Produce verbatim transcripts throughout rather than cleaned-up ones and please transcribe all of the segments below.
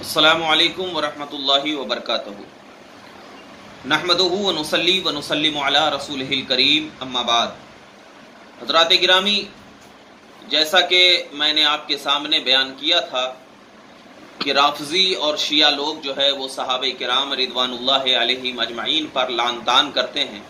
अस्सलामु अलैकुम वरहमतुल्लाहि वबरकातुहू। नहमदुहू व नुसल्ली व नुसल्लिमु अला रसूलिहिल करीम, अम्मा बाद। हज़रात गिरामी, जैसा कि मैंने आपके सामने बयान किया था कि राफ़ज़ी और शिया लोग जो है वो सहाबे किराम रिदवानुल्लाहि अलैहिम अजमईन पर लान तान करते हैं,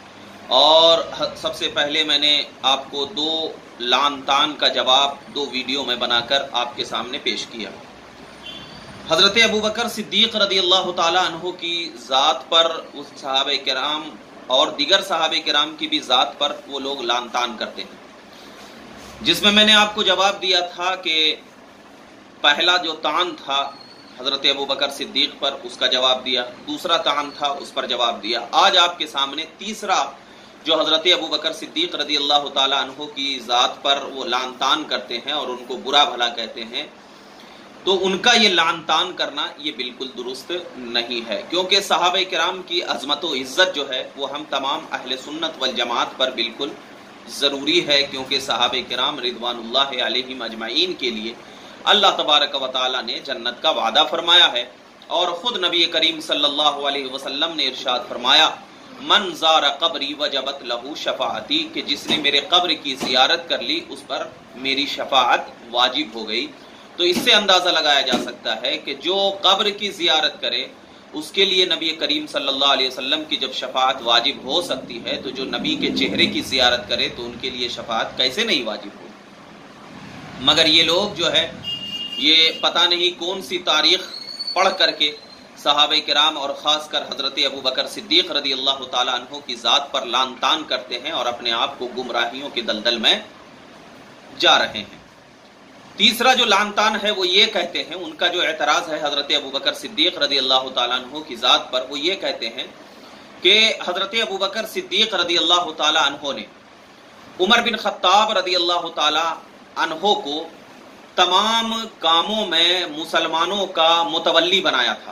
और सबसे पहले मैंने आपको दो लान तान का जवाब दो वीडियो में बनाकर आपके सामने पेश किया। हज़रत अबू बकर सिद्दीक़ रदियल्लाहु ताला अन्हु की ज़ात पर, उस सहाबे किराम और दिगर सहाबे किराम की भी ज़ात पर वो लोग लान तान करते हैं, जिसमें मैंने आपको जवाब दिया था कि पहला जो तान था हज़रत अबू बकर सिद्दीक़ पर, उसका जवाब दिया। दूसरा तान था, उस पर जवाब दिया। आज आपके सामने तीसरा जो हज़रत अबू बकर सिद्दीक़ रदियल्लाहु ताला अन्हु की ज़ात पर वो लान तान करते हैं और उनको बुरा भला कहते हैं, तो उनका ये लान तान करना ये बिल्कुल दुरुस्त नहीं है, क्योंकि सहाबे किराम की अज़मत व इज़्ज़त जो है वो हम तमाम अहले सुन्नत वल जमात पर बिल्कुल ज़रूरी है, क्योंकि सहाबे किराम रिदवानुल्लाहि अलैहिम अजमईन के लिए अल्लाह तबारक व तआला ने जन्नत का वादा फरमाया है, और ख़ुद नबी करीम सल्लल्लाहु अलैहि वसल्लम ने इरशाद फरमाया, मन ज़ारा क़ब्री वजबत लहू शफ़ाअती, कि जिसने मेरे कब्र की ज़ियारत कर ली उस पर मेरी शफ़ाअत वाजिब हो गई। तो इससे अंदाज़ा लगाया जा सकता है कि जो कब्र की ज़ियारत करे उसके लिए नबी करीम सल्लल्लाहु अलैहि वसल्लम की जब शफ़ाअत वाजिब हो सकती है, तो जो नबी के चेहरे की ज़ियारत करे तो उनके लिए शफ़ाअत कैसे नहीं वाजिब हो। मगर ये लोग जो है ये पता नहीं कौन सी तारीख़ पढ़ करके सहाबे किराम और ख़ासकर हज़रत अबू बकर सिद्दीक़ रदियल्लाहु ताला अन्हु की ज़ात पर लान तान करते हैं और अपने आप को गुमराहियों के दलदल में जा रहे हैं। तीसरा जो लान तान है वो ये कहते हैं, उनका जो एतराज़ है हज़रत अबू बकर सिद्दीक़ रदियल्लाहु ताला अन्हु की ज़ात पर, वो ये कहते हैं कि हज़रत अबू बकर सिद्दीक़ रदियल्लाहु ताला अन्हु ने उमर बिन ख़त्ताब रदियल्लाहु ताला अन्हु को तमाम कामों में मुसलमानों का मुतवल्ली बनाया था।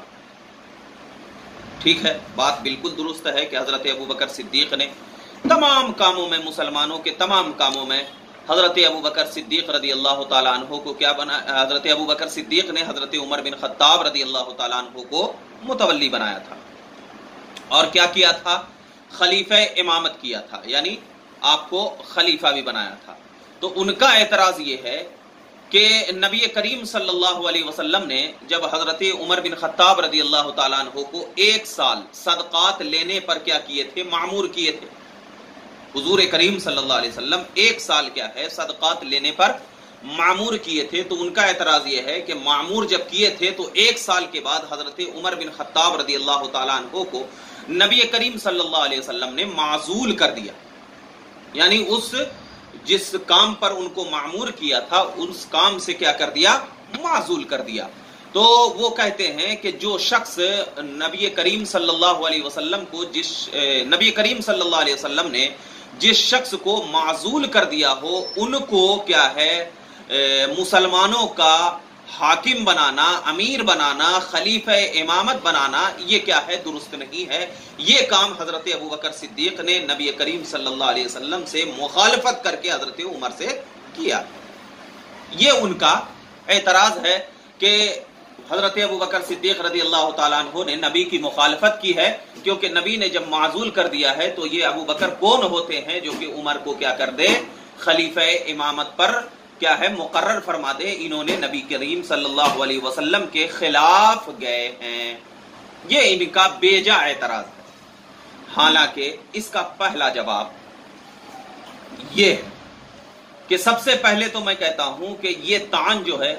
ठीक है, बात बिल्कुल दुरुस्त है कि हज़रत अबू बकर सिद्दीक़ ने तमाम कामों में, मुसलमानों के तमाम कामों में हज़रत अबू बकर सिद्दीक़ रदियल्लाहु ताला अन्हु को क्या बना, हज़रत अबू बकर सिद्दीक़ ने हज़रत उमर बिन ख़त्ताब रदियल्लाहु ताला अन्हु को मुतवल्ली बनाया था, और क्या किया था, खलीफा इमामत किया था, यानी आपको खलीफा भी बनाया था। तो उनका एतराज़ ये है कि नबी करीम सल्लल्लाहु अलैहि वसल्लम ने जब हज़रत उमर बिन ख़त्ताब रदियल्लाहु ताला अन्हु को एक साल सदक़ात लेने पर क्या किए थे, मामूर किए थे। हुजूर करीम सल्लल्लाहु अलैहि वसल्लम एक साल क्या है सदक़ात लेने पर मामूर किए थे। तो उनका एतराज़ ये है कि मामूर जब किए थे तो एक साल के बाद हज़रत उमर बिन ख़त्ताब रदियल्लाहु ताला अन्हु को नबी करीम सल्लल्लाहु अलैहि वसल्लम ने माज़ूल कर दिया, यानी उस जिस काम पर उनको मामूर किया था उस काम से क्या कर दिया, माज़ूल कर दिया। तो वो कहते हैं कि जो शख्स नबी करीम सल्लल्लाहु अलैहि वसल्लम को जिस नबी करीम सल्लल्लाहु अलैहि वसल्लम ने जिस शख्स को माज़ूल कर दिया हो, उनको क्या है मुसलमानों का हाकिम बनाना, अमीर बनाना, खलीफा इमामत बनाना, ये क्या है, दुरुस्त नहीं है। ये काम हज़रत अबू बकर सिद्दीक़ ने नबी करीम सल्लल्लाहु अलैहि वसल्लम से मुखालफत करके हज़रत उमर से किया। ये उनका एतराज़ है कि हज़रत अबू बकर सिद्दीक़ रदियल्लाहु ताला अन्हु ने नबी की मुखालफत की है, क्योंकि नबी ने जब माज़ूल कर दिया है तो ये अबू बकर कौन होते हैं जो कि उमर को क्या कर दे, खलीफा इमामत पर क्या है मुकर्रर फरमा दे। इन्होंने नबी करीम सल्लल्लाहु अलैहि वसल्लम के खिलाफ गए हैं। ये इनका बेजा एतराज़ है। हालांकि इसका पहला जवाब ये है कि सबसे पहले तो मैं कहता हूं कि ये तान जो है,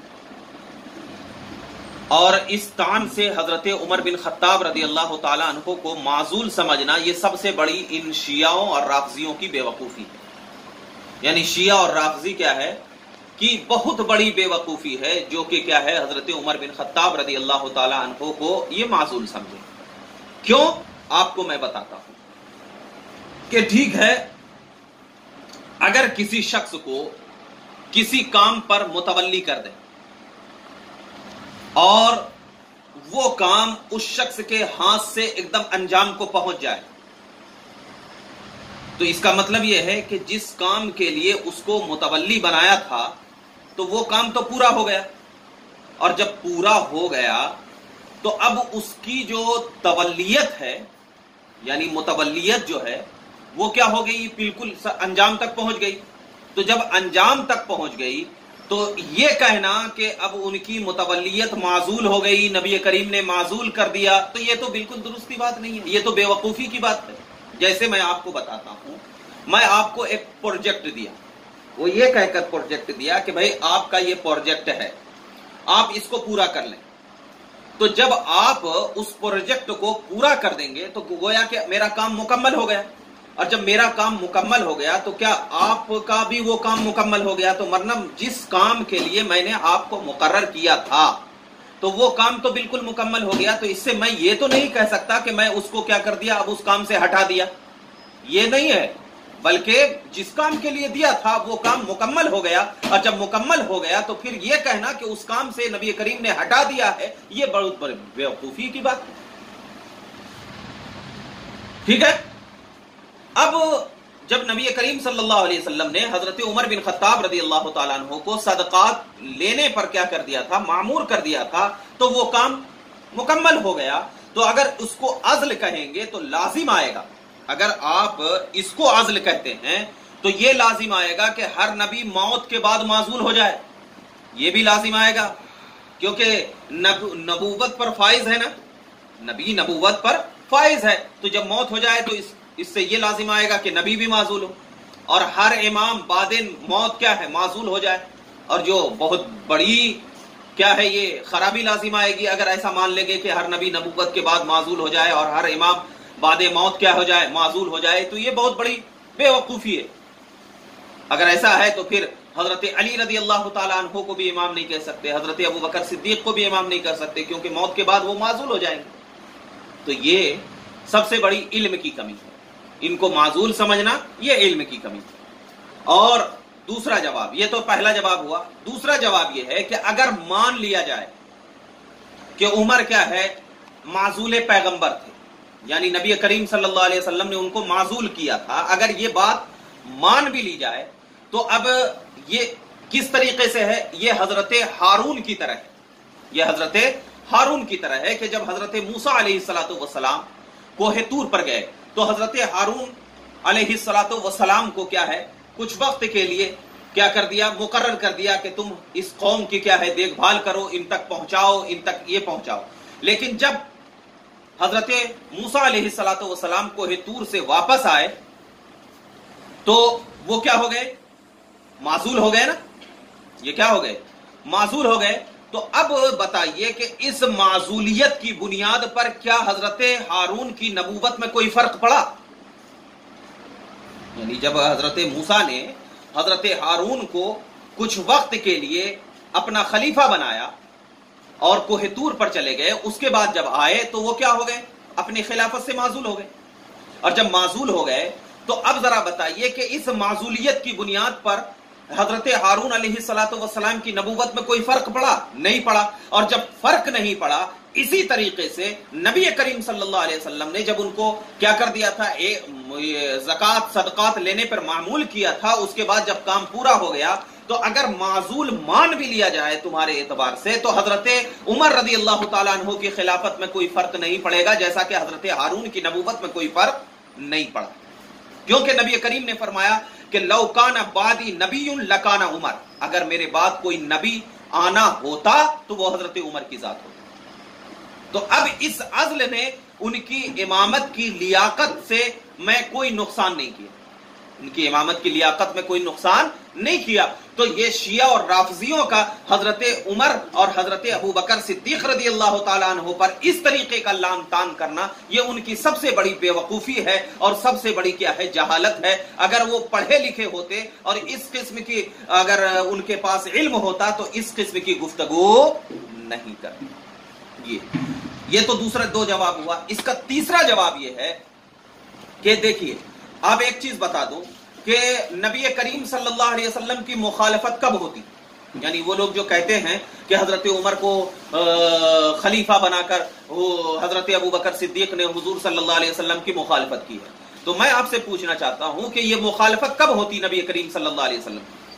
और इस तान से हज़रत उमर बिन ख़त्ताब रदियल्लाहु ताला अन्हु को माज़ूल समझना, ये सबसे बड़ी इन शियाओं और राफ़ज़ियों की बेवकूफ़ी है। यानी शिया और राफ़ज़ी क्या है कि बहुत बड़ी बेवकूफ़ी है, जो कि क्या है हज़रत उमर बिन ख़त्ताब रदियल्लाहु ताला अन्हु को ये माज़ूल समझे। क्यों, आपको मैं बताता हूं कि ठीक है, अगर किसी शख्स को किसी काम पर मुतवल्ली कर दे और वो काम उस शख्स के हाथ से एकदम अंजाम को पहुंच जाए, तो इसका मतलब यह है कि जिस काम के लिए उसको मुतवल्ली बनाया था तो वो काम तो पूरा हो गया। اور جب پورا ہو گیا تو اب اس کی جو تولیت ہے یعنی متولیت جو ہے وہ کیا ہو گئی؟ بالکل انجام تک پہنچ گئی. تو جب انجام تک پہنچ گئی تو یہ کہنا کہ اب ان کی متولیت معزول ہو گئی، نبی کریم نے معزول کر دیا، تو یہ تو بالکل درستی بات نہیں ہے، یہ تو بے وقوفی کی بات ہے. جیسے میں آپ کو بتاتا ہوں، میں آپ کو ایک پروجیکٹ دیا، وہ یہ کہہ کر پروجیکٹ دیا کہ بھائی آپ کا یہ پروجیکٹ ہے، آپ اس کو پورا کر لیں. تو جب آپ اس پروجیکٹ کو پورا کر دیں گے تو گویا کہ میرا کام مکمل ہو گیا، اور جب میرا کام مکمل ہو گیا تو کیا آپ کا بھی وہ کام مکمل ہو گیا؟ تو ورنہ جس کام کے لیے میں نے آپ کو مقرر کیا تھا تو وہ کام تو بالکل مکمل ہو گیا. تو اس سے میں یہ تو نہیں کہہ سکتا کہ میں اس کو کیا کر دیا، اب اس کام سے ہٹا دیا، یہ نہیں ہے، بلکہ جس کام کے لیے دیا تھا وہ کام مکمل ہو گیا، اور جب مکمل ہو گیا تو پھر یہ کہنا کہ اس کام سے نبی کریم نے ہٹا دیا ہے، یہ بہت بڑی بیوقوفی کی بات ہے. ٹھیک ہے. اب جب نبی کریم صلی اللہ علیہ وسلم نے حضرت عمر بن خطاب رضی اللہ تعالیٰ عنہ کو صدقات لینے پر کیا کر دیا تھا، معمور کر دیا تھا، تو وہ کام مکمل ہو گیا. تو اگر اس کو عزل کہیں گے تو لازم آئے گا، اگر آپ اس کو عزل کہتے ہیں تو یہ لازم آئے گا کہ ہر نبی موت کے بعد معزول ہو جائے، یہ بھی لازم آئے گا، کیونکہ نبوت پر فائز ہے نا، نبی نبوت پر فائز ہے. تو جب موت ہو جائے تو اس اس سے یہ لازم آئے گا کہ نبی بھی معزول ہو، اور ہر امام بعد موت کیا ہے، معزول ہو جائے. اور جو بہت بڑی کیا ہے یہ خرابی لازم آئے گی اگر ایسا مان لیں گے کہ ہر نبی نبوت کے بعد معزول ہو جائے اور ہر امام بعد موت کیا ہو جائے، معزول ہو جائے، تو یہ بہت بڑی بے وقوفی ہے. اگر ایسا ہے تو پھر حضرت علی رضی اللہ تعالیٰ عنہ کو بھی امام نہیں کہہ سکتے، حضرت ابو بکر صدیق کو بھی امام نہیں کہہ سکتے، کیونکہ موت کے بعد وہ معزول ہو جائیں گے. تو یہ سب سے بڑی علم کی کمی ہے، ان کو معزول سمجھنا یہ علم کی کمی ہے. اور دوسرا جواب، یہ تو پہلا جواب ہوا. دوسرا جواب یہ ہے کہ اگر مان لیا جائے کہ عمر کیا ہے، معزول پیغمبر تھے، یعنی نبی کریم صلی اللہ علیہ وسلم نے ان کو معزول کیا تھا، اگر یہ بات مان بھی لی جائے تو اب یہ کس طریقے سے ہے، یہ حضرت ہارون کی طرح ہے. یہ حضرت ہارون کی طرح ہے کہ جب حضرت موسیٰ علیہ الصلوۃ والسلام کوہ طور پر گئے تو حضرت ہارون علیہ الصلوۃ والسلام کو کیا ہے، کچھ وقت کے لیے کیا کر دیا، مقرر کر دیا کہ تم اس قوم کی کیا ہے دیکھ بھال کرو، ان تک پہنچاؤ، ان تک یہ پہنچاؤ. لیکن جب حضرت موسیٰ علیہ الصلوۃ والسلام کوہ طور سے واپس آئے تو وہ کیا ہو گئے، معزول ہو گئے نا. یہ کیا ہو گئے، معزول ہو گئے. تو اب بتائیے کہ اس معزولیت کی بنیاد پر کیا حضرت ہارون کی نبوت میں کوئی فرق پڑا؟ یعنی جب حضرت موسیٰ نے حضرت ہارون کو کچھ وقت کے لیے اپنا خلیفہ بنایا اور کوہ طور پر چلے گئے، اس کے بعد جب آئے تو وہ کیا ہو گئے، اپنی خلافت سے معزول ہو گئے. اور جب معزول ہو گئے تو اب ذرا بتائیے کہ اس معزولیت کی بنیاد پر حضرت ہارون علیہ الصلوۃ والسلام کی نبوت میں کوئی فرق پڑا؟ نہیں پڑا. اور جب فرق نہیں پڑا، اسی طریقے سے نبی کریم صلی اللہ علیہ وسلم نے جب ان کو کیا کر دیا تھا، زکوٰۃ صدقات لینے پر معمول کیا تھا، اس کے بعد جب کام پورا ہو گیا تو اگر معزول مان بھی لیا جائے تمہارے اعتبار سے تو حضرت عمر رضی اللہ تعالیٰ عنہ کی خلافت میں کوئی فرق نہیں پڑے گا، جیسا کہ حضرت ہارون کی نبوت میں کوئی فرق نہیں پڑا. کیونکہ نبی کریم نے فرمایا کہ لو کان بعدی نبی لکان عمر، اگر میرے بعد کوئی نبی آنا ہوتا تو وہ حضرت عمر کی ذات ہوتی. تو اب اس عزل نے ان کی امامت کی لیاقت سے میں کوئی نقصان نہیں کیا، ان کی امامت کی لیاقت میں کوئی نقصان نہیں کیا. تو یہ شیعہ اور رافضیوں کا حضرت عمر اور حضرت ابو بکر صدیق رضی اللہ تعالیٰ عنہ پر اس طریقے کا لعن طعن کرنا، یہ ان کی سب سے بڑی بے وقوفی ہے اور سب سے بڑی کیا ہے، جہالت ہے. اگر وہ پڑھے لکھے ہوتے اور اس قسم کی اگر ان کے پاس علم ہوتا تو اس قسم کی گفتگو نہیں کرتے. یہ یہ تو دوسرا دو جواب ہوا. اس کا تیسرا جواب یہ ہے کہ دیکھیے، اب ایک چیز بتا دوں کہ نبی کریم صلی اللہ علیہ وسلم کی مخالفت کب ہوتی، یعنی وہ لوگ جو کہتے ہیں کہ حضرت عمر کو خلیفہ بنا کر وہ حضرت ابو بکر صدیق نے حضور صلی اللہ علیہ وسلم کی مخالفت کی ہے، تو میں آپ سے پوچھنا چاہتا ہوں کہ یہ مخالفت کب ہوتی نبی کریم صلی اللہ علیہ وسلم؟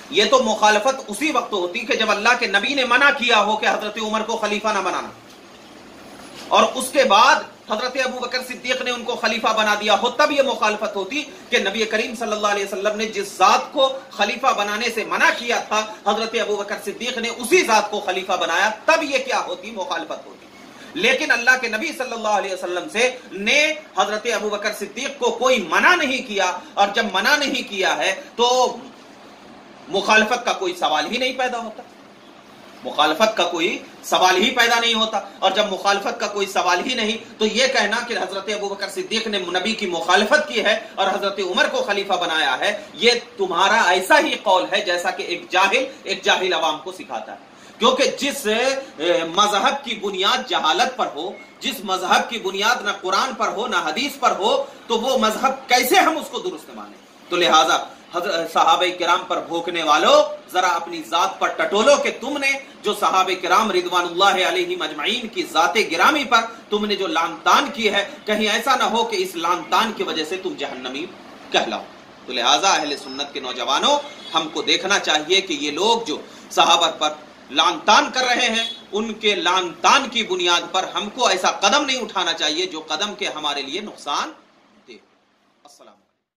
یہ تو مخالفت اسی وقت ہوتی کہ جب اللہ کے نبی نے منع کیا ہو کہ حضرت عمر کو خلیفہ نہ بنانا، اور اس کے بعد حضرت ابو بکر صدیق نے ان کو خلیفہ بنا دیا ہو، تب یہ مخالفت ہوتی کہ نبی کریم صلی اللہ علیہ وسلم نے جس ذات کو خلیفہ بنانے سے منع کیا تھا حضرت ابو بکر صدیق نے اسی ذات کو خلیفہ بنایا، تب یہ کیا ہوتی؟ مخالفت ہوتی۔ لیکن اللہ کے نبی صلی اللہ علیہ وسلم سے نے حضرت ابو بکر صدیق کو کوئی منع نہیں کیا، اور جب منع نہیں کیا ہے تو مخالفت کا کوئی سوال ہی نہیں پیدا ہوتا، مخالفت کا کوئی سوال ہی پیدا نہیں ہوتا۔ اور جب مخالفت کا کوئی سوال ہی نہیں تو یہ کہنا کہ حضرت ابو بکر صدیق نے نبی کی مخالفت کی ہے اور حضرت عمر کو خلیفہ بنایا ہے، یہ تمہارا ایسا ہی قول ہے جیسا کہ ایک جاہل ایک جاہل عوام کو سکھاتا ہے۔ کیونکہ جس مذہب کی بنیاد جہالت پر ہو، جس مذہب کی بنیاد نہ قرآن پر ہو نہ حدیث پر ہو، تو وہ مذہب کیسے ہم اس کو درست مانیں؟ تو لہٰذا صحابہ کرام پر بھوکنے والوں، ذرا اپنی ذات پر ٹٹولو کہ تم نے جو صحابہ کرام رضوان اللہ علیہم اجمعین کی ذات گرامی پر تم نے جو لعن طعن کی ہے، کہیں ایسا نہ ہو کہ اس لعن طعن کی وجہ سے تم جہنمی کہلاؤ۔ تو لہٰذا اہل سنت کے نوجوانوں، ہم کو دیکھنا چاہیے کہ یہ لوگ جو صحابہ پر لعن طعن کر رہے ہیں، ان کے لعن طعن کی بنیاد پر ہم کو ایسا قدم نہیں اٹھانا چاہیے جو قدم کے ہمارے لیے نقصان دے۔ السلام